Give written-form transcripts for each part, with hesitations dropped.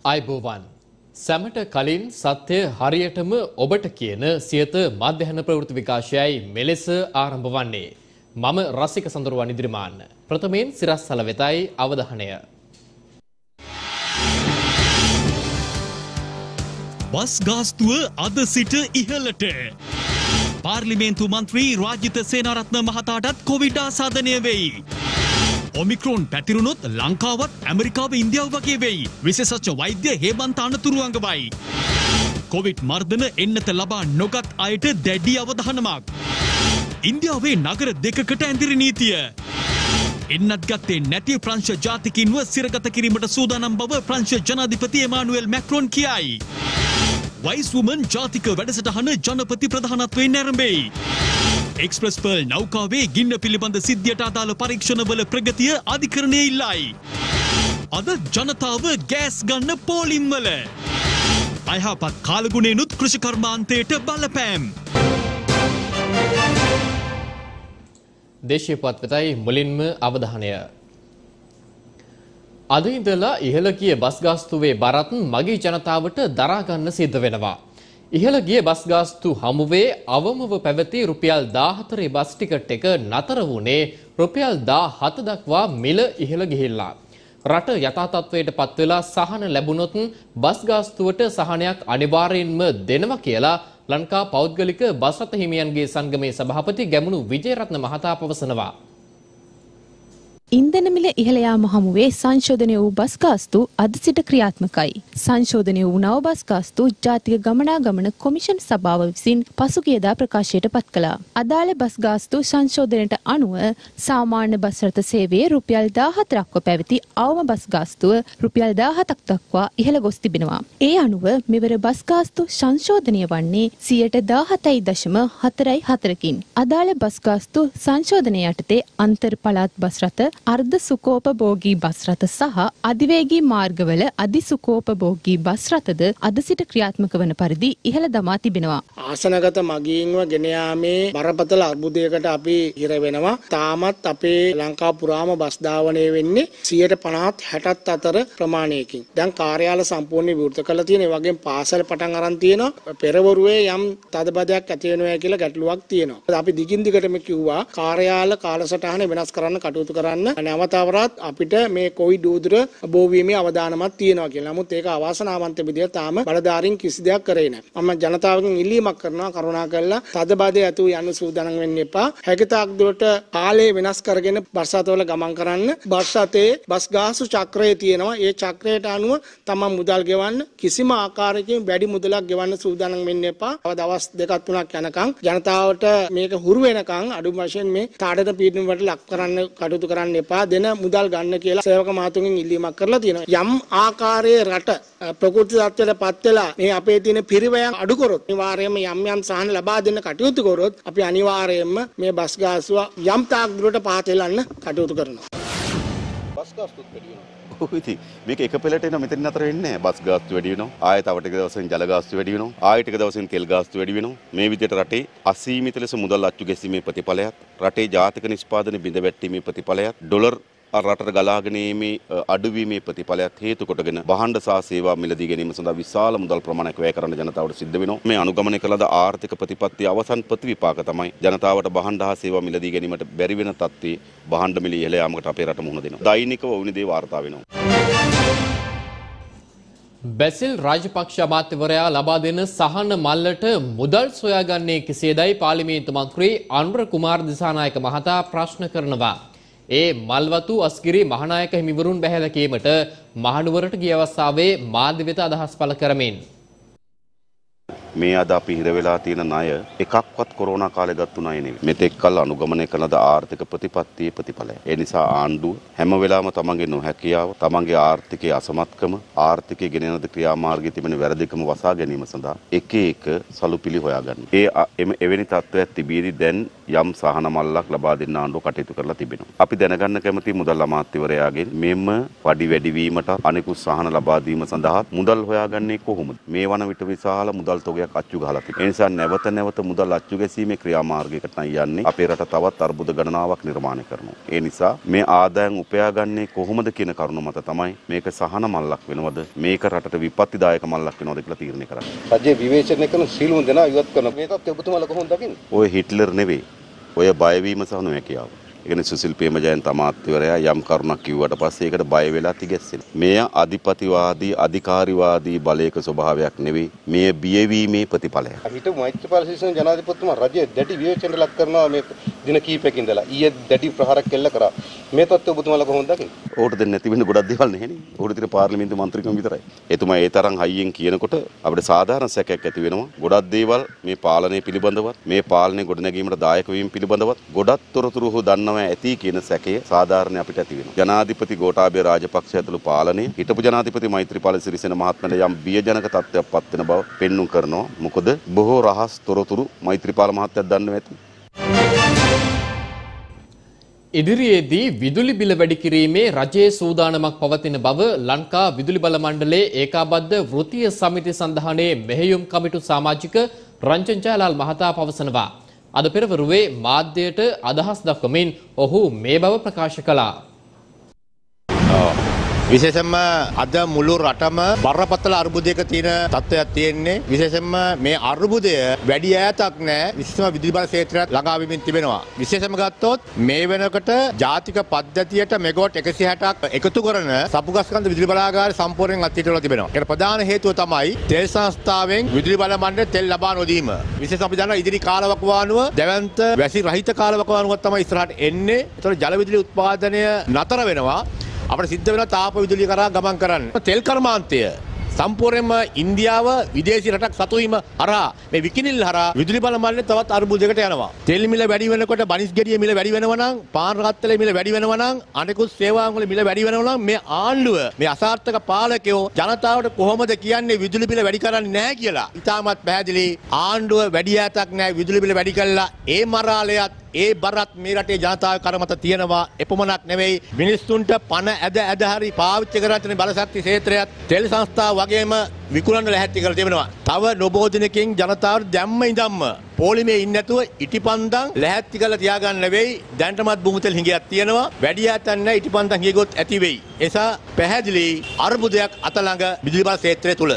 අයිබෝවන් සැමට කලින් සත්‍ය හරියටම ඔබට කියන සියත මධ්‍යහන ප්‍රවෘත්ති විකාශයයි මෙලෙස ආරම්භ වන්නේ. මම රසික සඳරුවන් ඉදිරිමාන්න. ප්‍රථමයෙන් සිරස්තල වෙතයි අවධානය. බස් ගාස්තුව අද සිට ඉහළට. පාර්ලිමේන්තු මන්ත්‍රී රාජිත සේනාරත්න මහතාටත් කොවිඩ් ආසාදනය වෙයි. ඔමික්‍රෝන් පැතිරුණොත් ලංකාවත් ඇමරිකාව ඉන්දියාව වගේ වෙයි. විශේෂඥ වෛද්‍ය හේමන්ත අනතුරු අඟවයි. කොවිඩ් මර්ධන එන්නත ලබා නොගත් අයට දැඩි අවධානමක්. ඉන්දියාවේ නගර දෙකකට ඇඳිරි නීතිය. එන්නත් ගත්තේ නැති ප්‍රංශ ජාතිකින්ව සිරගත කිරීමට සූදානම් බව ප්‍රංශ ජනාධිපති එමානුවෙල් මැක්‍රොන් කියයි. වයිස් වුමන් ජාතික වැඩසටහන ජනපති ප්‍රධානත්වයෙන් නැරඹෙයි. එක්ස්ප්‍රස් පර්ල් නෞකාවේ ගින්න පිළිබඳ සිද්ධියට අදාළ පරීක්ෂණවල ප්‍රගතිය අධිකරණය ඉල්ලයි. අද ජනතාව ගෑස් ගන්න පෝලිම්වල. අයහපත් කාලගුණේනුත් කෘෂිකර්මාන්තයට බලපෑම්. දේශීය පුවත් වෙතයි මුලින්ම අවධානය. අද ඉඳලා ඉහළ ගිය බස් ගාස්තුවේ බරත් මගේ ජනතාවට දරා ගන්න සිද්ධ වෙනවා. ඉහළ ගිය බස් ගාස්තු හමුවේ අවමව පැවති රුපියල් 14 බස් ටිකට් එක නතර වුණේ රුපියල් 17 දක්වා මිල ඉහළ ගිහිල්ලා. රට යථා තත්ත්වයට පත් වෙලා සහන ලැබුණොත් බස් ගාස්තුවට සහනයක් අනිවාර්යෙන්ම දෙනවා කියලා ලංකා පෞද්ගලික බස් රථ හිමියන්ගේ සංගමේ සභාපති ගැමුණු විජේරත්න මහතා පවසනවා. ඉන්ධන මිල ඉහළ යාම හමුවේ සංශෝධනය වූ බස් ගාස්තු අද සිට ක්‍රියාත්මකයි. සංශෝධනය වූ නව බස් ගාස්තු ජාතික ගමනාගමන කොමිෂන් සභාව විසින් පසුගියදා ප්‍රකාශයට පත් කළා. අදාළ බස් ගාස්තු සංශෝධනයට අනුව සාමාන්‍ය බස් රථ සේවයේ රුපියල් 14ක්ව පැවති අවම බස් ගාස්තුව රුපියල් 17ක් දක්වා ඉහළ ගොස් තිබෙනවා. ඒ අනුව මෙවර බස් ගාස්තු සංශෝධනය වන්නේ 17.44%කින්. අදාළ බස් ගාස්තු සංශෝධනය යටතේ අන්තර් පළාත් බස් රථ අර්ධ සුකෝපභෝගී බස් රථ සහ අධිවේගී මාර්ගවල අධි සුකෝපභෝගී බස් රථද අද සිට ක්‍රියාත්මක වන පරිදි ඉහළ දමා තිබෙනවා. ආසනගත මගීන්ව ගෙන යාමේ බරපතල අර්බුදයකට අපි හිර වෙනවා. තාමත් අපේ ලංකා පුරාම බස් ධාවනය වෙන්නේ 50-60 අතර ප්‍රමාණයකින්. දැන් කාර්යාල සම්පූර්ණ විවෘත කරලා තියෙන. ඒ වගේම පාසල් පටන් අරන් තියෙනවා. පෙරවරුවේ යම් තදබදයක් ඇති වෙනවා කියලා ගැටලුවක් තියෙනවා. අපි දිගින් දිගටම කිව්වා කාර්යාල කාලසටහන වෙනස් කරන්න කටයුතු කරන්න. නැවතවරත් අපිට මේ කොවිඩ් උදුර බෝවීමේ අවදානමක් තියෙනවා කියලා. නමුත් ඒක අවාසනාවන්ත විදිහට තාම බලධාරීන් කිසි දෙයක් කරේ නැහැ. මම ජනතාවගෙන් ඉල්ලීමක් කරනවා කරුණාකරලා තදබදය ඇතුව යන්න සූදානම් වෙන්න එපා. හැකිතාක් දුරට කාලය වෙනස් කරගෙන බස් රථවල ගමන් කරන්න. බස් රථයේ බස් ගාස්තු චක්‍රය තියෙනවා. ඒ චක්‍රයට අනුව තමයි මුදල් ගෙවන්න. කිසිම ආකාරයකින් වැඩි මුදලක් ගෙවන්න සූදානම් වෙන්න එපා. දවස් 2-3ක් යනකම් ජනතාවට මේක හුරු වෙනකම් අඩු වශයෙන් මේ තාඩන පීඩන වලට ලක් කරන්න කටයුතු කරන්න එපා. දෙන මුදල් ගන්න කියලා සේවක මහතුන්ගෙන් ඉල්ලීමක් කරලා තියෙනවා. යම් ආකාරයේ රට ප්‍රකෘති තත්ත්වයට පත් වෙලා මේ අපේ තියෙන පිරිවැයන් අඩු කරොත් අනිවාර්යයෙන්ම යම් සහන ලබා දෙන්න කටයුතු කරොත් අපි අනිවාර්යයෙන්ම මේ බස් ගාස්තුව යම් තාක් දුරට පහත හෙලන්න කටයුතු කරනවා. බස් ගාස්තුත් වැඩි වෙනවා. ඔව් ඉතින් මේක එක පෙළට එන මෙතන නතර වෙන්නේ නැහැ. බස් ගාස්තු වැඩි වෙනවා. ආයෙ තව ටික දවසෙන් ජල ගාස්තු වැඩි වෙනවා. ආයෙ ටික දවසෙන් තෙල් ගාස්තු වැඩි වෙනවා. මේ විදිහට රටේ අසීමිත ලෙස මුදල් අච්චු ගැසීමේ ප්‍රතිඵලයක්, රටේ ජාතික නිෂ්පාදන බිඳ වැටීමේ ප්‍රතිඵලයක්, ඩොලර් රටට ගලාගෙන යීමේ අඩුවීමේ ප්‍රතිඵලයක් හේතු කොටගෙන භාණ්ඩ සහ සේවා මිලදී ගැනීම සඳහා විශාල මුදල් ප්‍රමාණයක් වැය කරන්න ජනතාවට සිද්ධ වෙනවා. මේ අනුගමනය කළ ආර්ථික ප්‍රතිපත්ති අවසන් ප්‍රතිවිපාක තමයි ජනතාවට භාණ්ඩ හා සේවා මිලදී ගැනීමට බැරි වෙන තත්ත්වයේ භාණ්ඩ මිල ඉහළ යාමකට අපේ රට මුහුණ දෙනවා. දෛනිකව වුණ දේ වාර්තා වෙනවා. බැසිල් රාජපක්ෂ අමාත්‍යවරයා ලබා දෙන සහන මල්ලට මුදල් සොයාගන්නේ කෙසේදයි පාර්ලිමේන්තු මන්ත්‍රී අනුර කුමාර දිසානායක මහතා ප්‍රශ්න කරනවා. ඒ මල්වතු අස්ගිරි මහානායක හිමිවරුන් බැහැලා කීමට මහනුවරට ගිය අවස්ථාවේ මාධ්‍ය වෙත අදහස් පළ කරමින් මේ අද අපි හිර වෙලා තියෙන ණය එකක්වත් කොරෝනා කාලේ ගත්තු ණය නෙවෙයි. මෙතෙක් කල අනුගමනය කළ ආර්ථික ප්‍රතිපත්තියේ ප්‍රතිඵලය. ඒ නිසා ආණ්ඩුව හැම වෙලාවම තමන්ගේ නොහැකියාව, තමන්ගේ ආර්ථිකයේ අසමත්කම, ආර්ථිකයේ ගෙනෙන ක්‍රියාමාර්ගයේ තිබෙන වැරදිකම වසා ගැනීම සඳහා එක එක සලුපිලි හොයාගන්න. එවැනි තත්ත්වයක් තිබීදී දැන් යම් සහන මල්ලක් ලබා දෙන්න ආණ්ඩුව කටයුතු කරලා තිබෙනවා. අපි දැනගන්න කැමති මුදල් අමාත්‍යවරයාගෙන් මෙම වඩි වැඩිවීමට අනෙකුත් සහන ලබා දීම සඳහා මුදල් හොයාගන්නේ කොහොමද? මේ වන විට විශාල මුදල් තොගයක් වාරයක් අච්චු ගහලා තිබෙනවා. ඒ නිසා නැවත නැවත මුදල් අච්චු ගැසීමේ ක්‍රියාමාර්ගයකට යන්නේ අපේ රට තවත් අර්බුද ගණනාවක් නිර්මාණය කරනවා. ඒ නිසා මේ ආදායම් උපයාගන්නේ කොහොමද කියන කරුණ මත තමයි මේක සහන මල්ලක් වෙනවද මේක රටට විපත්තිදායක මල්ලක් වෙනවද කියලා තීරණය කරන්නේ. රජයේ විවේචනය කරන සීලුන් දෙනා ඉවත් කරන මේකත් ඔබතුමාලා කොහොමද දකින්නේ? ඔය හිට්ලර් නෙවෙයි. ඔය බයවීම සහ නොහැකියාව. ඒ කියන්නේ සුසිල් ප්‍රේමජයන්ත අමාත්‍යවරයා යම් කරුණක් කිව්වට පස්සේ ඒකට බය වෙලා තිගැස්සෙනවා. මෙය අධිපතිවාදී අධිකාරිවාදී බලයක ස්වභාවයක් නෙවෙයි. මෙය බියවීමේ ප්‍රතිඵලයක්. හිටපු මෛත්‍රීපාල සිරිසේන ජනාධිපතිතුමා රජයේ දැඩි විවේචනයට ලක් කරනවා මේ දින කිහිපයකින් ඉඳලා. ඊයේ දැඩි ප්‍රහාරයක් කෙල්ල කරා. මේ තත්ත්වය ඔබතුමාලා කොහොමද දකින්නේ? ඕකට දෙන්න නැති වෙන ගොඩක් දේවල් නැහෙනේ. ඕකට තියෙන පාර්ලිමේන්තු මන්ත්‍රීකම විතරයි. එතුමා ඒ තරම් හයියෙන් කියනකොට අපිට සාධාරණ සැකයක් ඇති වෙනවා. ගොඩක් දේවල් මේ පාලනය පිළිබඳවත් මේ පාලනය ගොඩනැගීමට දායක වීම පිළිබඳවත් ගොඩක් තොරතුරු ඔහු දන්නවා ඇති කියන සැකය සාධාරණ අපිට ඇති වෙනවා. ජනාධිපති ගෝඨාභය රාජපක්ෂ ඇතුළු පාලනය හිටපු ජනාධිපති මෛත්‍රීපාල සිරිසේන මහත්මයාට යම් බියජනක තත්ත්වයක් පත් වෙන බව පෙන්눔 කරනවා. මොකද බොහෝ රහස් තොරතුරු මෛත්‍රීපාල මහත්තයා දන්නව ඇති. ඉදිරියේදී විදුලි බිල වැඩි කිරීමේ රජයේ සූදානමක් පවතින බව ලංකා විදුලි බල මණ්ඩලයේ ඒකාබද්ධ වෘත්තීය සමිති සඳහනේ මෙහෙයුම් කමිටු සමාජික රංජන් ජයලාල් මහතා පවසනවා. අද පෙරවරුවේ මාධ්‍යයට අදහස් දක්වමින් ඔහු මේ බව ප්‍රකාශ කළා. විශේෂයෙන්ම අද මුළු රටම බරපතල අර්බුදයක තියෙන තත්ත්වයක් තියෙන්නේ. විශේෂයෙන්ම මේ අර්බුදය වැඩි ඈතක් නැහැ. විශේෂම විදුලි බල ක්ෂේත්‍රයට ළඟා වෙමින් තිබෙනවා. විශේෂයෙන්ම ගත්තොත් මේ වෙනකොට ජාතික පද්ධතියට මෙගාවොට් 160ක් එකතු කරන සපුගස්කන්ධ විදුලි බලාගාරය සම්පූර්ණයෙන් අත්හිටවලා තිබෙනවා. ඒකට ප්‍රධාන හේතුව තමයි තෙල් සංස්ථාවෙන් විදුලි බල මණ්ඩලයට තෙල් ලබා නොදීම. විශේෂයෙන් අපි දන්නවා ඉදිරි කාලවකවානුව දැවැන්ත වැසි රහිත කාලවකවානුවක් තමයි ඉස්සරහට එන්නේ. ඒතකොට ජල විදුලි උත්පාදනය නතර වෙනවා. අපිට සිද්ධ වෙනවා තාප විදුලිය කරා ගමන් කරන්න. තෙල් කර්මාන්තය සම්පූර්ණයෙන්ම ඉන්දියාව විදේශී රටක් සතු වීම හරහා මේ විකිනිල් හරහා විදුලි බල මණ්ඩලය තවත් අර්බුදයකට යනවා. තෙල් මිල වැඩි වෙනකොට බනිස් ගෙඩිය මිල වැඩි වෙනවා නම් පාන් රත්තරන් මිල වැඩි වෙනවා නම් අනෙකුත් සේවාන් වල මිල වැඩි වෙනවා නම් මේ ආණ්ඩුව මේ අසාර්ථක පාලකයෝ ජනතාවට කොහොමද කියන්නේ විදුලි බිල වැඩි කරන්නේ නැහැ කියලා. ඉතාමත් පැහැදිලි ආණ්ඩුව වැඩි ඈතක් නැහැ විදුලි බිල වැඩි කළා. ඒ මරාලයත් ඒ බරත් මේ රටේ ජනතාව කරමත තියෙනවා. එපමණක් නෙවෙයි මිනිස්සුන්ට පණ ඇද හරි පාවිච්චි කරගෙන බලශක්ති ක්ෂේත්‍රයත් තෙල් සංස්ථාව වගේම විකුණන්න ලැහැත්ති කරලා තිබෙනවා. තව නොබෝ දිනකින් ජනතාවට දැම්ම ඉඳන්ම පොලිමේ ඉන්නේ නැතුව ඉටිපන්දම් ලැහැත්ති කරලා තියාගන්න වෙයි. දැන්ටමත් බුමුතෙල් හිඟයක් තියෙනවා. වැඩි ඈතක් නැහැ ඉටිපන්දම් හිඟගොත් ඇති වෙයි. එසා පැහැදිලි අර්බුදයක් අත ළඟ විදුලි බල ක්ෂේත්‍රය තුල.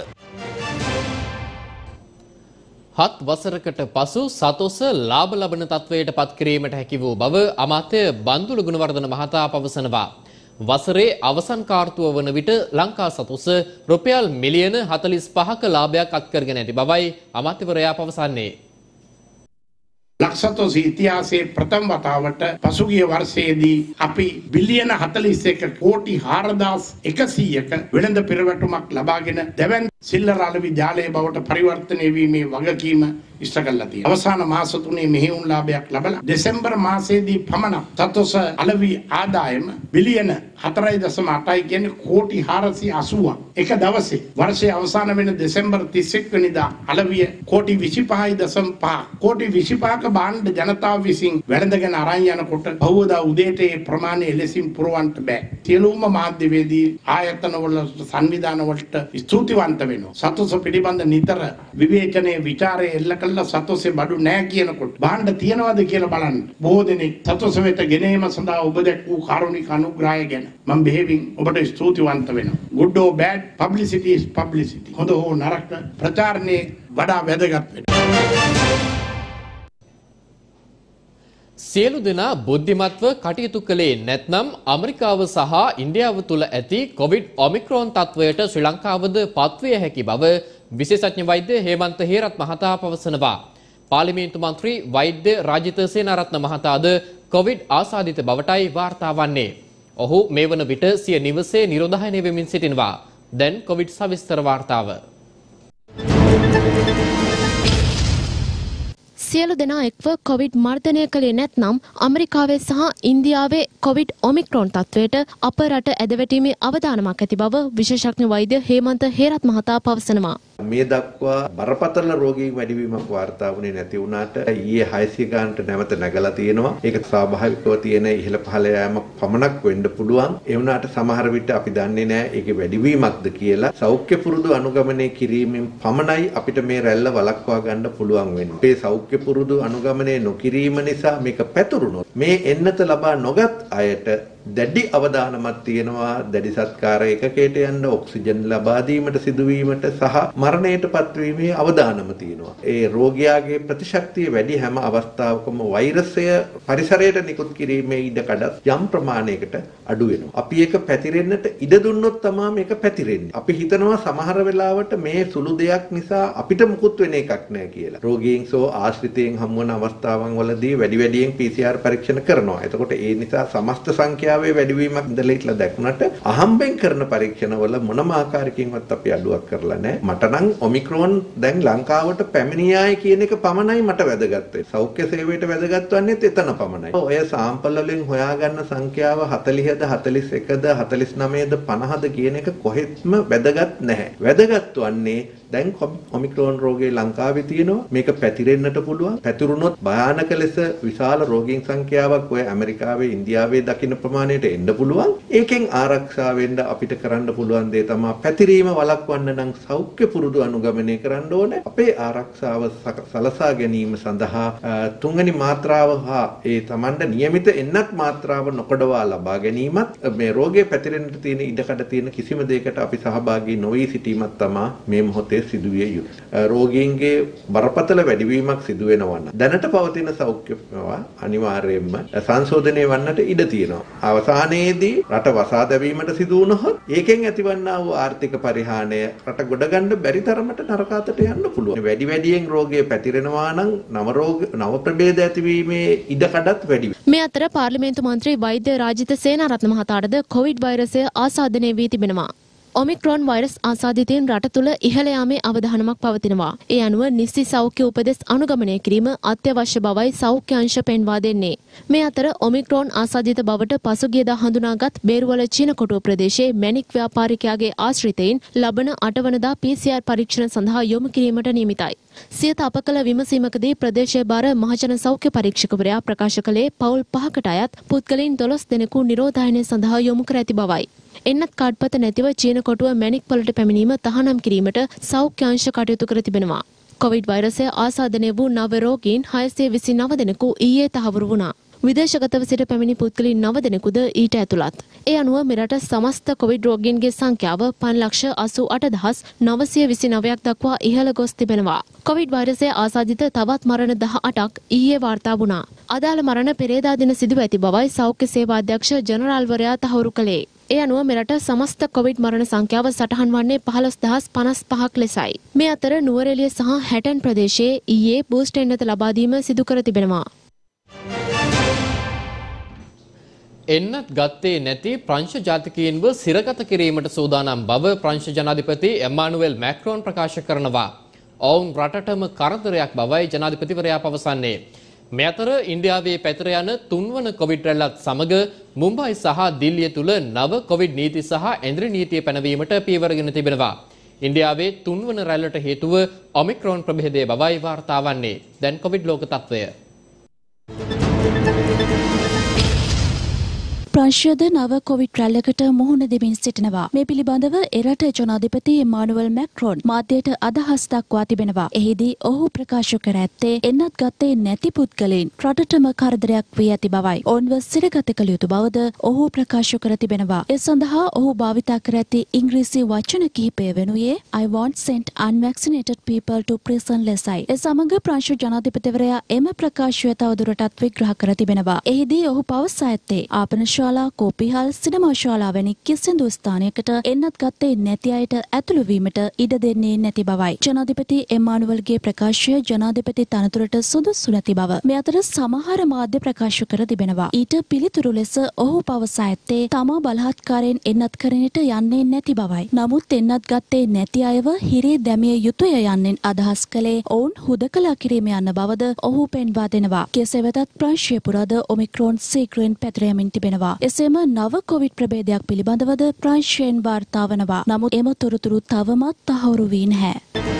7 වසරකට පසු සතොස ලාභ ලබන තත්වයට පත් කිරීමට හැකි වූ බව අමාත්‍ය බන්දුල ගුණවර්ධන මහතා පවසනවා. වසරේ අවසන් කාර්තුව වන විට ලංකා සතොස රුපියල් මිලියන 45ක ලාභයක් අත්කරගෙන ඇති බවයි අමාත්‍යවරයා පවසන්නේ. ලක්ෂතොස් ඉතිහාසයේ ප්‍රථම වතාවට පසුගිය වර්ෂයේදී අපි බිලියන 41 කෝටි 4100ක වෙළඳ පෙරවැටුමක් ලබාගෙන දැවැන්ත සිල්ලර අලෙවි ජාලය බවට පරිවර්තනය වීමේ වගකීම ඉෂ්ට කළා තියෙනවා. අවසාන මාස 3 මෙහෙයුම් ලාභයක් ලැබලා දෙසැම්බර් මාසයේදී පමණ සතොස අලෙවි ආදායම බිලියන 4.8යි කියන්නේ කෝටි 480ක් එක දවසේ. වර්ෂයේ අවසාන වෙන දෙසැම්බර් 31 වෙනිදා අලෙවිය කෝටි 25.5 කෝටි 25ක බාණ්ඩ ජනතාව විසින් වැළඳගෙන අරන් යනකොට බහුවදා උදේට ඒ ප්‍රමාණය එලෙසින් පුරවන්න බෑ. සියලුම මාධ්‍යවේදී ආයතනවල සංවිධානවලට ස්තුතිවන්ත වෙනවා. සතොස පිළිබඳ නිතර විවේචනයේ ਵਿਚාරය එල්ල කළා. සතොසේ බඩු නෑ කියනකොට බාණ්ඩ තියනවාද කියලා බලන්න. බොහෝ දෙනෙක් සතොස වෙත ගෙනීම සඳහා ඔබ දැක්වූ කාරුණික අනුග්‍රහය ගැන මම බෙහෙවින් ඔබට ස්තුතිවන්ත වෙනවා. good or bad publicity is publicity. හොඳ හෝ නරක ප්‍රචාරණේ වඩා වැදගත් වෙනවා. සියලු දෙනා බුද්ධිමත්ව කටයුතු කළේ නැත්නම් ඇමරිකාව සහ ඉන්දියාව තුළ ඇති කොවිඩ් ඔමික්‍රෝන් තත්වයට ශ්‍රී ලංකාවද පත්විය හැකි බව විශේෂඥ වෛද්‍ය හේමන්ත හේරත් මහතා පවසනවා. පාර්ලිමේන්තු මන්ත්‍රී වෛද්‍ය රාජිත සේනාරත්න මහතාද කොවිඩ් ආසාදිත බවටයි වාර්තා වන්නේ. ඔහු මේ වන විට සිය නිවසේ නිරෝධායනය වෙමින් සිටිනවා. දැන් කොවිඩ් සවිස්තර වාර්තාව. සියලු දෙනා එක්ව කොවිඩ් මර්ධනය කළේ නැත්නම් ඇමරිකාවේ සහ ඉන්දියාවේ කොවිඩ් ඔමික්‍රෝන් තත්වයට අප රට ඇදවැටීමේ අවදානමක් ඇති බව විශේෂඥ වෛද්‍ය හේමන්ත හේරත් මහතා පවසනවා. මේ දක්වා බරපතල රෝගීන් වැඩිවීමක් වාර්තා වුණේ නැති වුණාට ඊයේ 600 ගානට නැවත නැගලා තියෙනවා. ඒක ස්වාභාවිකව තියෙන ඉහළ පහළ යාමක් පමණක් වෙන්න පුළුවන්. ඒ වුණාට සමහර විට අපි දන්නේ නැහැ ඒකේ වැඩිවීමක්ද කියලා. සෞඛ්‍ය පුරුදු අනුගමනය කිරීමෙන් පමණයි අපිට මේ රැල්ල වළක්වා ගන්න පුළුවන් වෙන්නේ. මේ සෞඛ්‍ය පුරුදු අනුගමනය නොකිරීම නිසා මේක පැතුරුනොත් මේ එන්නත ලබා නොගත් අයට දැඩි අවදානමක් තියෙනවා. දැඩි සත්කාර එකකයට යන්න ඔක්සිජන් ලබා දීමට සිදුවීමට සහ මරණයට පත්වීමේ අවදානම තියෙනවා. ඒ රෝගියාගේ ප්‍රතිශක්තිය වැඩි හැම අවස්ථාවකම වෛරසය පරිසරයට නිකුත් කිරීමේ ඉඩකඩත් යම් ප්‍රමාණයකට අඩු වෙනවා. අපි ඒක පැතිරෙන්නට ඉඩ දුන්නොත් තමයි මේක පැතිරෙන්නේ. අපි හිතනවා සමහර වෙලාවට මේ සුළු දෙයක් නිසා අපිට මුකුත් වෙන එකක් නෑ කියලා. රෝගීන් සෝ ආශ්‍රිතයෙන් හමුවන අවස්ථාවන් වලදී වැඩියෙන් PCR පරීක්ෂණ කරනවා. එතකොට ඒ නිසා සමස්ත සංඛ්‍යාවේ වැඩිවීමක් ඉඳලා ඉట్లా දැක්ුණට අහම්බෙන් කරන පරීක්ෂණවල මොනම ආකාරයකින්වත් අපි අඩුවක් කරලා නැහැ. මට නම් ඔමික්‍රෝන් දැන් ලංකාවට පැමිණියායි කියන එක පමණයි මට වැදගත් වෙන්නේ. සෞඛ්‍ය සේවයට වැදගත් වන්නේත් එතන පමණයි. ඔය සාම්පල් වලින් හොයාගන්න සංඛ්‍යාව 40ද 41ද 49ද 50ද කියන එක කොහෙත්ම වැදගත් නැහැ. වැදගත් වන්නේ දැන් ඔමික්‍රෝන් රෝගය ලංකාවේ තියෙනවා. මේක පැතිරෙන්නට පුළුවන්. පැතිරුණොත් භයානක ලෙස විශාල රෝගීන් සංඛ්‍යාවක් ඔය ඇමරිකාවේ ඉන්දියාවේ දකින්න ප්‍රමාණයට එන්න පුළුවන්. ඒකෙන් ආරක්ෂා වෙන්න අපිට කරන්න පුළුවන් දේ තමයි පැතිරීම වළක්වන්න නම් සෞඛ්‍ය පුරුදු අනුගමනය කරන්න ඕනේ. අපේ ආරක්ෂාව සලසා ගැනීම සඳහා තුන්වෙනි මාත්‍රාව හා ඒ Tamanda નિયમિત එන්නත් මාත්‍රාව නොකඩවා ලබා ගැනීමත් මේ රෝගය පැතිරෙන්නට තියෙන ඉඩකඩ තියෙන කිසිම දෙයකට අපි සහභාගී නොවී සිටීමත් තමයි මේ මොහොතේ සිදුවිය යුතු. රෝගීන්ගේ බරපතල වැඩිවීමක් සිදු වෙනවා. දැනට පවතින සෞඛ්‍ය අනිවාර්යයෙන්ම සංශෝධනය වන්නට ඉඩ තියෙනවා. අවසානයේදී රට වසා දැමීමට සිදු වුණොත් ඒකෙන් ඇතිවන්නා වූ ආර්ථික පරිහානිය රට ගොඩ ගන්න බැරි තරමට නරකාතට යන්න පුළුවන්. වැඩියෙන් රෝගය පැතිරෙනවා නම් නව ප්‍රභේද ඇතිවීමේ ඉඩකඩත් වැඩි වෙනවා. මේ අතර පාර්ලිමේන්තු මන්ත්‍රී වෛද්‍ය රාජිත සේනාරත්න මහතාටද කොවිඩ් වෛරසය ආසාදනය වී තිබෙනවා. ඔමික්‍රෝන් වෛරස් ආසාදිතයින් රට තුළ ඉහළ යාමේ අවධානමක් පවතිනවා. ඒ අනුව නිසි සෞඛ්‍ය උපදෙස් අනුගමනය කිරීම අත්‍යවශ්‍ය බවයි සෞඛ්‍ය අංශ පෙන්වා දෙන්නේ. මේ අතර ඔමික්‍රෝන් ආසාදිත බවට පසුගියදා හඳුනාගත් බේරුවල චීනකොටුව ප්‍රදේශයේ මැණික් ව්‍යාපාරිකයාගේ ආශ්‍රිතයින් ලබන 8 වනදා PCR පරීක්ෂණ සඳහා යොමු කිරීමට නියමිතයි. සියත අප කළ විමසීමකදී ප්‍රදේශයේ බාර මහජන සෞඛ්‍ය පරීක්ෂකවරයා ප්‍රකාශ කළේ පවුල් 5කට අයත් පුද්ගලයන් 12 දෙනෙකු නිරෝධායනය සඳහා යොමු කර ඇති බවයි. එන්නත් කාඩ්පත නැතිව චීන කොටුව මැණික් පොළට පැමිණීම තහනම් කිරීමට සෞඛ්‍ය අංශ කටයුතු කර තිබෙනවා. කොවිඩ් වෛරසය ආසාදනය වූ නව රෝගීන් 629 දෙනෙකු ඊයේ තහවුරු වුණා. විදේශගතව සිට පැමිණි පුද්ගලයන් 9 දෙනෙකුද ඊට ඇතුළත්. ඒ අනුව මෙරට සමස්ත කොවිඩ් රෝගීන්ගේ සංඛ්‍යාව 5,88,929ක් දක්වා ඉහළ ගොස් තිබෙනවා. කොවිඩ් වෛරසය ආසාදිත තවත් මරණ 18ක් ඊයේ වාර්තා වුණා. අදාළ මරණ පෙරේදා දින සිදුව ඇති බවයි සෞඛ්‍ය සේවා අධ්‍යක්ෂ ජනරාල්වරයා තහවුරු කළේ. ඒ අනුව මෙරට සමස්ත කොවිඩ් මරණ සංඛ්‍යාව සටහන් වන්නේ 15,055ක් ලෙසයි. මේ අතර නුවරඑළිය සහ හැටන් ප්‍රදේශයේ ඊයේ බූස්ට් එන්නත ලබා දීම සිදු කර තිබෙනවා. එන්නත් ගත්තේ නැති ප්‍රංශ ජාතිකයින්ව සිරගත කිරීමට සූදානම් බව ප්‍රංශ ජනාධිපති එමානුවෙල් මැක්‍රෝන් ප්‍රකාශ කරනවා. ඔවුන් රටටම කරදරයක් බවයි ජනාධිපතිවරයා පවසන්නේ. මේ අතර ඉන්දියාවේ පැතිර යන තුන්වන කොවිඩ් රැල්ලත් සමග මුම්බයි සහ දිල්ලිය තුල නව කොවිඩ් නීති සහ ඇඳරි නීතිය පැනවීමට පියවරගෙන තිබෙනවා. ඉන්දියාවේ තුන්වන රැල්ලට හේතුව ඔමික්‍රෝන් ප්‍රභේදය බවයි වාර්තා වන්නේ. දැන් කොවිඩ් ලෝක තත්ත්වය. ප්‍රංශයද නව කොවිඩ් රැල්ලකට මුහුණ දෙමින් සිටිනවා. මේ පිළිබඳව එරට ජනාධිපති එමානුවෙල් මැක්‍රෝන් මාධ්‍යයට අදහස් දක්වා තිබෙනවා. එහිදී ඔහු ප්‍රකාශ කර ඇත්තේ එන්නත් ගත්තේ නැති පුද්ගලයන් රටටම කරදරයක් වී ඇති බවයි. ඔවුන්ව සිරගත කළ යුතු බවද ඔහු ප්‍රකාශ කර තිබෙනවා. ඒ සඳහා ඔහු භාවිතා කර ඇති ඉංග්‍රීසි වචන කිහිපය වෙනුයේ I won't send unvaccinated people to prison ලෙසයි. ඒ සමග ප්‍රංශ ජනාධිපතිවරයා එම ප්‍රකාශය තවදුරටත් විග්‍රහ කර තිබෙනවා. එහිදී ඔහු පවසා ඇත්තේ ආපන ශාලා, කෝපිහල්, සිනමා ශාලා වැනි කිසිදු ස්ථානයකට එන්නත් ගත්තේ නැති අයට ඇතුළු වීමට ඉඩ දෙන්නේ නැති බවයි. ජනාධිපති එමානුවල්ගේ ප්‍රකාශය ජනාධිපති තනතුරට සුදුසු නැති බව මේ අතර සමහර මාධ්‍ය ප්‍රකාශ කර තිබෙනවා. ඊට පිළිතුරු ලෙස ඔහු පවසා ඇත්තේ තමා බලහත්කාරයෙන් එන්නත් කරන්නට යන්නේ නැති බවයි. නමුත් එන්නත් ගත්තේ නැති අයව හිරේ දැමිය යුතුය යන්නෙන් අදහස් කළේ ඔවුන් හුදකලා කිරීම යන්න බවද ඔහු පෙන්වා දෙනවා. කෙසේ වෙතත් ප්‍රංශය පුරාද ඔමික්‍රෝන් සීක්‍රෙන් පැතිර යමින් තිබෙනවා. එසේම නව කොවිඩ් ප්‍රභේදයක් පිළිබඳවද ප්‍රංශයෙන් වාර්තා වනවා. නමුත් එම තොරතුරු තවමත් තහවුරු වී නැහැ.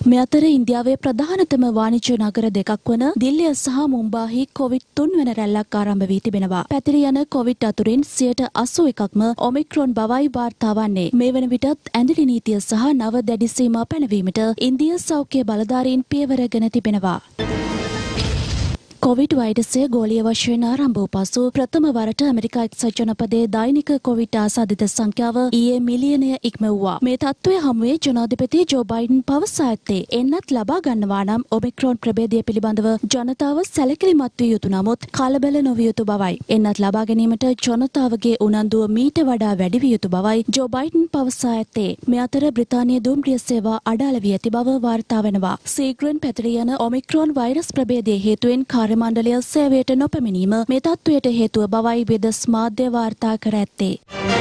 මේ අතර ඉන්දියාවේ ප්‍රධානතම වාණිජ්‍ය නගර දෙකක් වන දිල්ලිය සහ මුම්බාහි කොවිඩ් 3 වෙනි රැල්ලක් ආරම්භ වී තිබෙනවා. පැතිරී යන කොවිඩ් අතුරින් 81%ක්ම ඔමික්‍රොන් බවයි වාර්තා වන්නේ. මේ වන විටත් ඇඳිලි නීතිය සහ නව දැඩි සීමා පැනවීමට ඉන්දියා සෞඛ්‍ය බලධාරීන් පියවරගෙන තිබෙනවා. කොවිඩ් වෛරසය ගෝලීය වශයෙන් ආරම්භ වූ පසු ප්‍රථම වරට ඇමරිකා එක්සත් ජනපදයේ දෛනික කොවිඩ් ආසාදිත සංඛ්‍යාව ඊයේ මිලියනය ඉක්මවුවා. මේ තත්ත්වය හමුවේ ජනාධිපති ජෝ බයිඩන් පවසා ඇත්තේ එන්නත් ලබා ගන්නවා නම් ඔමික්‍රෝන් ප්‍රභේදය පිළිබඳව ජනතාව සැලකිලිමත් විය යුතු නමුත් කලබල නොවිය යුතු බවයි. එන්නත් ලබා ගැනීමට ජනතාවගේ උනන්දුව මීට වඩා වැඩි විය යුතු බවයි ජෝ බයිඩන් පවසා ඇත්තේ. මේ අතර බ්‍රිතාන්‍ය දුම්රිය සේවා අඩාල වී ඇති බව වාර්තා වෙනවා. සීග්‍රෙන් පැතිරී යන ඔමික්‍රෝන් වෛරස් ප්‍රභේදයේ හේතුවෙන් මණ්ඩලය සේවයට නොපැමිණීම මේ තත්ත්වයට හේතුව බවයි වෙදස් මාධ්‍ය වාර්තා කර ඇත්තේ.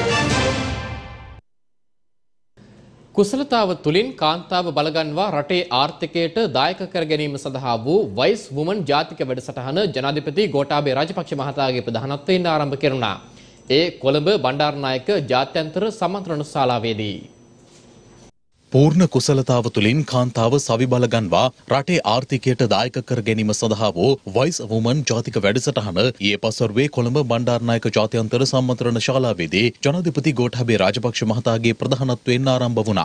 කුසලතාව තුලින් කාන්තාව බලගන්වා රටේ ආර්ථිකයට දායක කර ගැනීම සඳහා වූ වයිස් වුමන් ජාතික වැඩසටහන ජනාධිපති ගෝඨාභය රාජපක්ෂ මහතාගේ ප්‍රධානත්වයෙන් ආරම්භ කෙරුණා. ඒ කොළඹ බණ්ඩාරනායක ජාත්‍යන්තර සමන්ත්‍රණ ශාලාවේදී පූර්ණ කුසලතාව තුළින් කාන්තාව සවිබල ගන්වා රටේ ආර්ථිකයට දායක කර ගැනීම සඳහා වූ වයිස් වුමන් ජාතික වැඩසටහන ඊයේ පස්වරුවේ කොළඹ බණ්ඩාරනායක ජාත්‍යන්තර සම්මන්ත්‍රණ ශාලාවේදී ජනාධිපති ගෝඨාභය රාජපක්ෂ මහතාගේ ප්‍රධානත්වයෙන් ආරම්භ වුණා.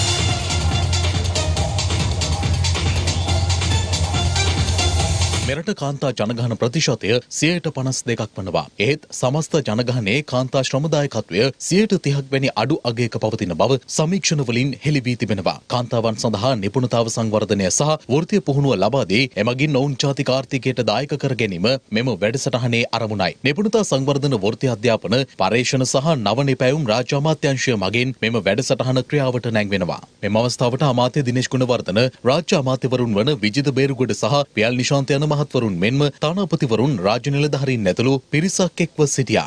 මෙරට කාන්තා ජනගහන ප්‍රතිශතය 52% වනවා. එහෙත් සමස්ත ජනගහනයේ කාන්තා ශ්‍රමදායකත්වය 30% වැනි අඩු අගයක පවතින බව සමීක්ෂණ වලින් හෙළි වී තිබෙනවා. කාන්තාවන් සඳහා නිපුණතාව සංවර්ධනය සහ වෘත්තීය පුහුණුව ලබා දී එමගින් ඔවුන් ජාතික ආර්ථිකයට දායක කර ගැනීම මෙම වැඩසටහනේ අරමුණයි. නිපුණතා සංවර්ධන වෘත්තීය අධ්‍යාපන පර්යේෂණ සහ නව නිපැයුම් රාජ්‍ය අමාත්‍යාංශය මගින් මෙම වැඩසටහන ක්‍රියාවට නැංවෙනවා. මෙම අවස්ථාවට අමාත්‍ය දිනේෂ් ගුණවර්ධන රාජ්‍ය අමාත්‍යවරුන් වන විජිත බේරුගොඩ සහ පියල් නිශාන්ත යන මහත්වරුන් මෙන්ම තානාපතිවරුන් රාජ්‍ය නිලධාරීන් ඇතුළු පිරිසක් එක්ව සිටියා.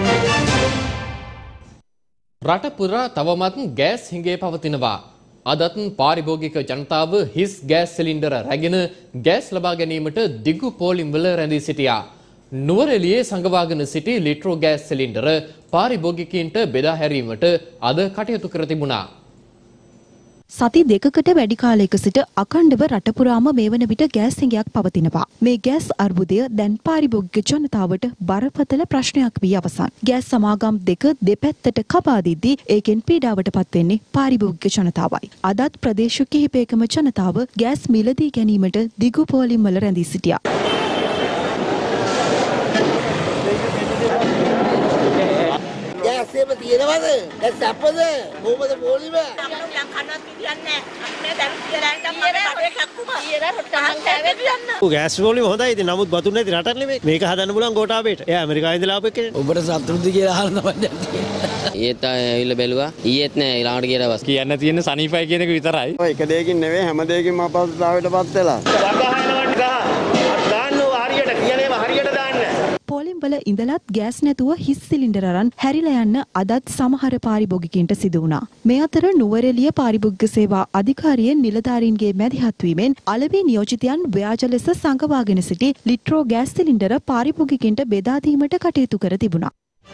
රට පුරා තවමත් ගෑස් හිඟේ පවතිනවා. අදත් පාරිභෝගික ජනතාව හිස් ගෑස් සිලින්ඩර රැගෙන ගෑස් ලබා ගැනීමට දිගු පෝලිම්වල රැඳී සිටියා. නුවරඑළියේ සංගවාගෙන සිටි ලිට්‍රෝ ගෑස් සිලින්ඩර පාරිභෝගිකයින්ට බෙදා හැරීමට අද කටයුතු කර තිබුණා. සති දෙකකට වැඩි කාලයක සිට අඛණ්ඩව රට පුරාම මේ වන විට ගෑස් හිඟයක් පවතිනවා. මේ ගෑස් අර්බුදය දැන් පාරිභෝගික ජනතාවට බරපතල ප්‍රශ්නයක් වී අවසන්. ගෑස් සමාගම් දෙක දෙපැත්තට කපා දිද්දී ඒකෙන් පීඩාවට පත් වෙන්නේ පාරිභෝගික ජනතාවයි. අදත් ප්‍රදේශ කිහිපයකම ජනතාව ගෑස් මිලදී ගැනීමට දිගු පෝලිම් වල රැඳී සිටියා. ගෑස් තියෙනවද? දැන් සැපද? කොහමද පොලිම? ගෑස් වෝලියම හොඳයි. ඉතින් නමුත් බතුන් නැති රටක් නෙමෙයි. මේක හදන්න පුළුවන් ගෝඨාභයට. එයා ඇමරිකාවේ ඉඳලා ආපු එක්කනේ. ඔබට සතුටුද කියලා අහන්න තමයි. ඊයේත් ඇවිල්ලා බැලුවා. ඊයේත් නෑ ඊළඟට කියලා බස්. කියන්න තියෙන්නේ සනීපයි කියන එක විතරයි. ඔය එක දෙයකින් නෙවෙයි හැම දෙයකින්ම අපහසුතාවයටපත් වෙලා. පෝලිම් වල ඉඳලත් ගෑස් නැතුව හිස් සිලින්ඩර අරන් හැරිලා යන්න අදත් සමහර පාරිභෝගිකයින්ට සිදු වුණා. මේ අතර නුවරඑළිය පාරිභෝගික සේවා අධිකාරියෙන් නිලධාරීන්ගේ මැදිහත් වීමෙන් අලෙවි නියෝජිතයන් ව්‍යාජ ලෙස සංගවාගෙන සිටි ලිට්‍රෝ ගෑස් සිලින්ඩර පාරිභෝගිකයින්ට බෙදා දීමට කටයුතු කර තිබුණා.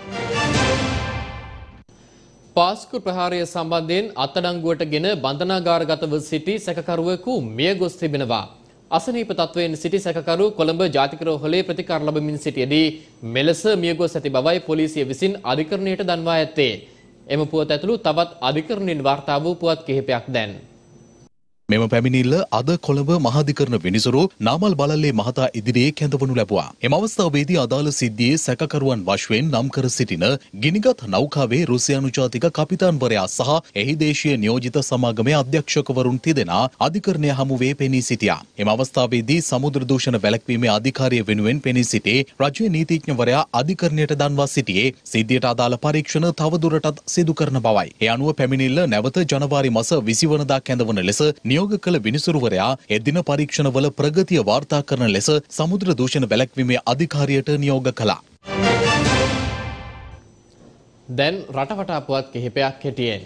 පාස්කු ප්‍රහාරය සම්බන්ධයෙන් අත්අඩංගුවටගෙන බන්ධනාගාරගතව සිටි සැකකරුවෙකු මිය ගොස් තිබෙනවා. අසනීප තත්වයෙන් සිටි සැකකරු කොළඹ ජාතික රෝහලේ ප්‍රතිකාර ලැබමින් සිටියේදී මෙලෙස මිය ගොස් ඇති බවයි පොලිසිය විසින් අධිකරණයට දන්වා ඇත්තේ. එම පුවත් ඇතුළු තවත් අධිකරණයෙන් වාර්තා වූ පුවත් කිහිපයක් දැන්. මෙම පැමිණිල්ල අද කොළඹ මහාධිකරණ විනිසුරු නාමල් බලල්ලේ මහතා ඉදිරියේ කැඳවනු ලැබුවා. එම අවස්ථාවේදී අදාළ සිද්ධියේ සැකකරුවන් වශයෙන් නම් කර සිටින ගිනිගත් නෞකාවේ රුසියානු ජාතික කපිතාන්වරයා සහ එහි දේශීය නියෝජිත සමාගමේ අධ්‍යක්ෂකවරුන් තිදෙනා අධිකරණය හමුවේ පෙනී සිටියා. එම අවස්ථාවේදී සමුද්‍ර දූෂණ වැළැක්වීමේ අධිකාරිය වෙනුවෙන් පෙනී සිටි රජයේ නීතිඥවරයා අධිකරණයට දන්වා සිටියේ සිද්ධියට අදාළ පරීක්ෂණ තවදුරටත් සිදු කරන බවයි. ඒ අනුව පැමිණිල්ල නැවත ජනවාරි මාස 20 වනදා කැඳවන ලෙස නියෝග කළ විනිසුරුවරයා එදින පරීක්ෂණවල ප්‍රගතිය වාර්තා කරන ලෙස සමුද්‍ර දූෂණ වැළැක්වීමේ අධිකාරියට නියෝග කළා. දැන් රටවටා පුවත් කිහිපයක් කෙටියෙන්.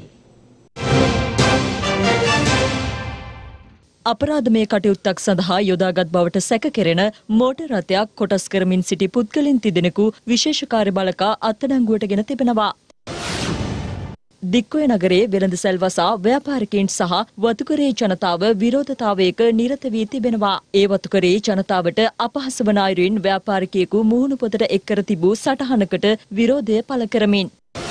අපරාධමය කටයුත්තක් සඳහා යොදාගත් බවට සැක කෙරෙන මෝටර් රථයක් කොටස් කරමින් සිටි පුද්ගලයන් තිදෙනෙකු විශේෂ කාර්ය බළකා අත්අඩංගුවට ගෙන තිබෙනවා. දික්කොය නගරයේ වෙළඳසැල් වසා ව්‍යාපාරිකයින් සහ වතුකරේ ජනතාව විරෝධතාවයක නිරත වී තිබෙනවා. ඒ වතුකරේ ජනතාවට අපහාස වන අයුරින් ව්‍යාපාරිකයෙකු මුහුණු පොතට එක් කර තිබූ සටහනකට විරෝධය පළ කරමින්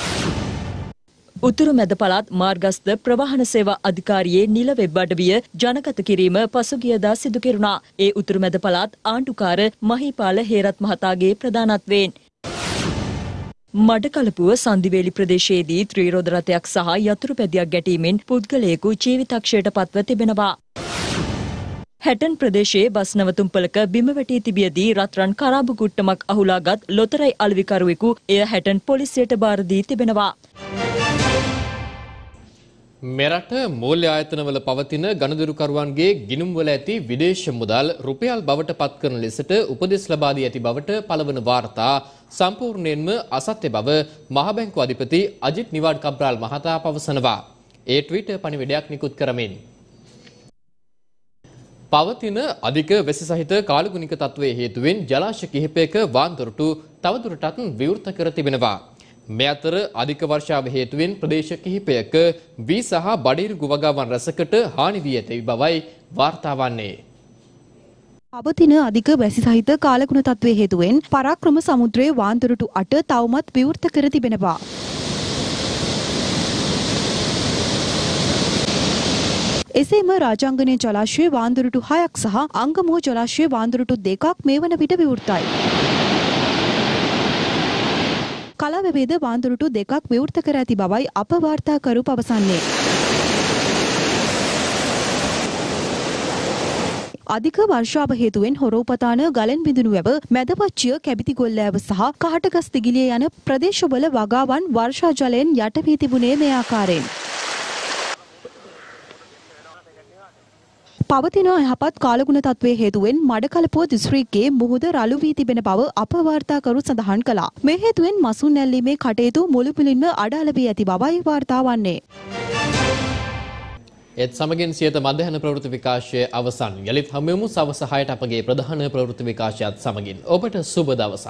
උතුරු මැද පළාත් මාර්ගස්ථ ප්‍රවාහන සේවා අධිකාරියේ නිල වෙබ් අඩවිය ජනගත කිරීම පසුගියදා සිදු කෙරුණා. ඒ උතුරු මැද පළාත් ආණ්ඩුකාර මහිපාල හේරත් මහතාගේ ප්‍රධානත්වයෙන් මඩකලපුව සන්දිවේලි ප්‍රදේශයේදී ත්‍රිරෝද රථයක් සහ යතුරු පැදියක් ගැටීමෙන් පුද්ගලයෙකු ජීවිතක්ෂයට පත්ව තිබෙනවා. හැටන් ප්‍රදේශයේ බස් නැවතුම්පලක බිම වැටී තිබියදී රත්රන් කරාබු කුට්ටමක් අහුලාගත් ලොතරැයි අලෙවිකරුවෙකු එය හැටන් පොලිසියට බාර දී තිබෙනවා. මෙරට මූල්‍ය ආයතනවල පවතින ගනුදෙනුකරුවන්ගේ ගිණුම්වල ඇති විදේශ මුදල් රුපියල් බවට පත් කරන ලෙසට උපදෙස් ලබා දී ඇති බවට පළවන වාර්තා සම්පූර්ණයෙන්ම අසත්‍ය බව මහ බැංකු අධිපති අජිත් නිවාඩ් කබ්‍රාල් මහතා පවසනවා. ඒ ට්වීට් පණිවිඩයක් නිකුත් කරමින් පවතින අධික වැසි සහිත කාලගුණික තත්ත්වයේ හේතුවෙන් ජලාශ කිහිපයක වාන්දොරටු තවදුරටත් විවෘත කර තිබෙනවා. මේ අතර අධික වර්ෂාව හේතුවෙන් ප්‍රදේශ කිහිපයක වී සහ බඩිරුගු වගාවන් රැසකට හානි වී ඇති බවයි වාර්තා වන්නේ. පවතින අධික වැසි සහිත කාලගුණ තත්ත්වයේ හේතුවෙන් පරාක්‍රම සමුද්‍රයේ වාන්දොරටු 8 තවමත් විවෘත කර තිබෙනවා. එසේම රාජාංගනයේ ජලාශයේ වාන්දොරටු 6ක් සහ අංගමුව ජලාශයේ වාන්දොරටු 2ක් මේ වන විට විවෘතයි. කලාවැවේද වාන්දොරටු 2ක් විවෘත කර ඇති බවයි අප වාර්තාකරු පවසන්නේ. අධික වර්ෂාව හේතුවෙන් හොරෝපතාන ගලෙන් බිඳුණු වැව මැදපච්චිය කැබිති ගොල්ලෑව සහ කහටගස් දිගිලිය යන ප්‍රදේශවල වගාවන් වර්ෂා ජලයෙන් යට වී තිබුණේ මේ ආකාරයෙන්. පවතින යහපත් කාලගුණ තත්ත්වයේ හේතුවෙන් මඩකලපුව දිස්ත්‍රික්කයේ මුහුද රළු වී තිබෙන බව අප වාර්තාකරු සඳහන් කළා. මේ හේතුවෙන් මසුන් නැල්ලීමේ කටයුතු මුළුපුලින්ම අඩාල වී ඇති බවයි වාර්තා වන්නේ. ඒත් සමගින් සියත මධ්‍යහන ප්‍රවෘත්ති විකාශය අවසන්. යලිත් හමුවෙමු සවස 6ට අපගේ ප්‍රධාන ප්‍රවෘත්ති විකාශයත් සමගින්. ඔබට සුබ දවසක්.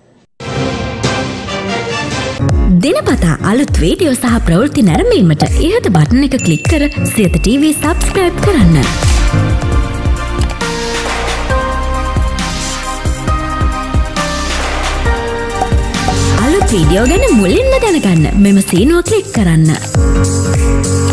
දිනපතා අලුත් වීඩියෝ සහ ප්‍රවෘත්ති නැරඹීමට ඉහත බටන් එක ක්ලික් කර සියත TV subscribe කරන්න. අලුත් වීඩියෝ ගැන මුලින්ම දැනගන්න මෙම සීනුව ක්ලික් කරන්න.